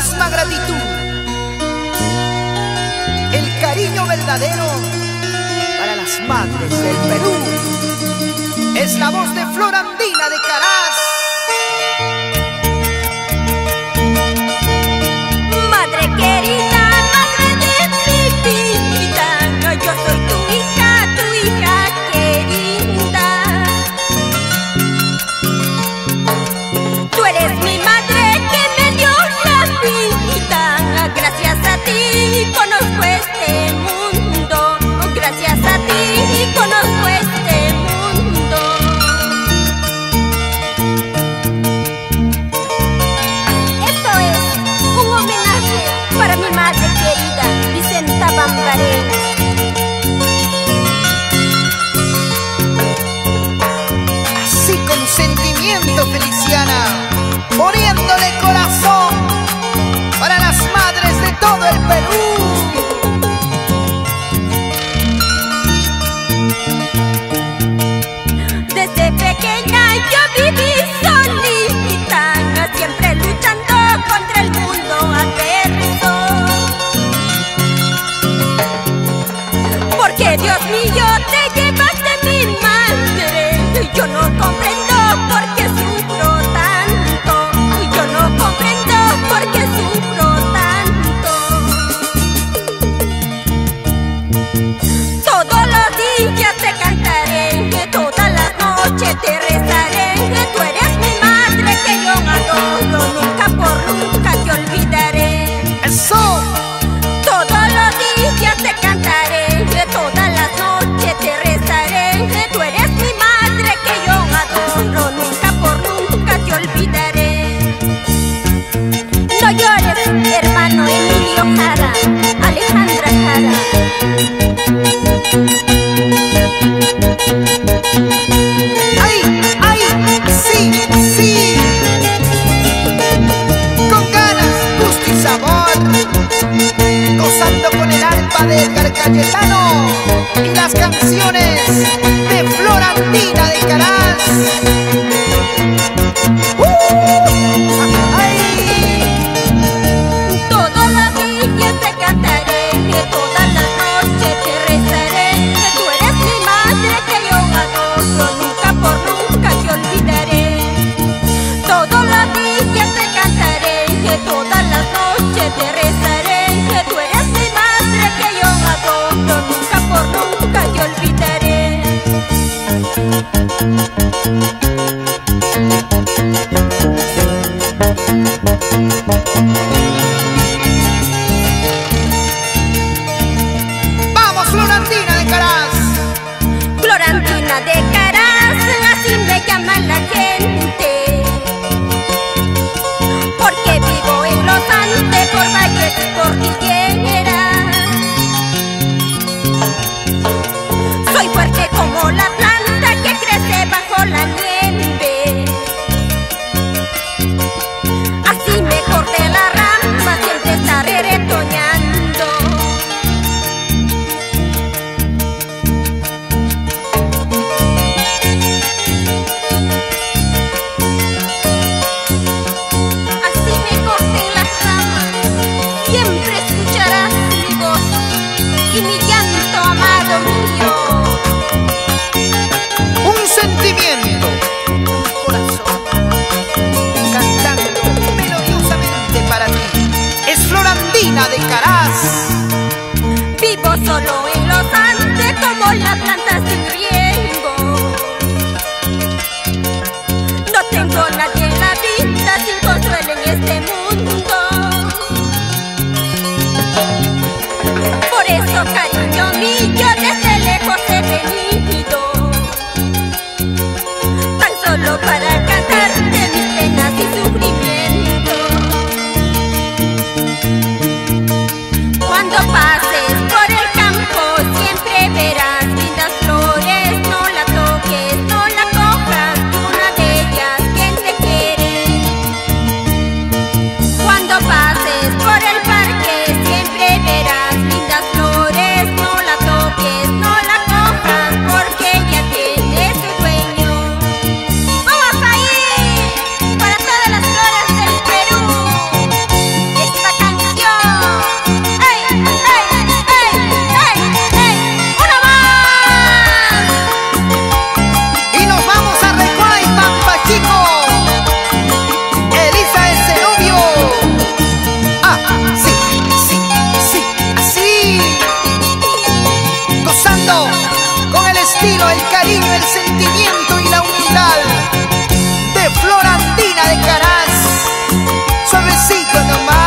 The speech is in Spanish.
misma gratitud, el cariño verdadero para las madres del Perú. Es la voz de Flor Andina de Caraz. Madre querida, madre de mi vida, yo soy tu hija querida. Tú eres mi madre que me dio la vida. Gracias a ti conozco este mundo. Gracias a ti conozco este mundo. Esto es un homenaje para mi madre querida, Vicenta Bambaré. Así con sentimiento, Feliciana, poniéndole corazón para las madres de todo el Perú. Desde pequeña yo viví solita, siempre luchando contra el mundo adverso. Porque Dios mío te llevaste mi madre, yo no comprendo por qué sufro tanto, yo no comprendo por qué sufro tanto. Todos los días te cantaré, todas las noches te rezaré, tú eres mi madre que yo adoro, nunca por nunca te olvidaré. ¡Eso! Todos los días te cantaré, todas las noches te rezaré, tú eres mi madre que yo adoro, nunca por nunca te olvidaré. No llores, hermano Emilio Jara, Alejandra Jara. ¡Ay, ay! ¡Sí, sí! Con ganas, gusto y sabor, gozando con el alma de Edgar Cayetano y las canciones de Flor Andina de Caraz. ¡Ay! Todos los días te cantaré, todas las noches te rezaré, tú eres mi madre que yo adoro, nunca por nunca te olvidaré. Todos los días te cantaré, todas las noches te rezaré, tú eres mi madre que yo adoro, nunca por nunca te olvidaré. ¡Vamos, Flor Andina de Caraz! Flor Andina de Caraz, así me llama la gente, porque vivo en los Andes, por valles y cordilleras. Soy fuerte como la planta que crece bajo la nieve, así me corté la rama, siempre estaré retoñando. Así me corté las ramas, siempre escucharás mi voz y mi llanto, amado mío. Un sentimiento, un corazón, cantando melodiosamente para ti. Es Flor Andina de Caraz. Vivo solo en los Andes como la planta sin riego. No tengo nadie en la vida sin consuelo en este mundo. Por eso, cariño mío, desde lejos he venido, tan solo para cantarte mis penas y sufrimientos. Cuando pases por el campo cantando con el estilo, el cariño, el sentimiento y la humildad de Flor Andina de Caraz. Suavecito nomás.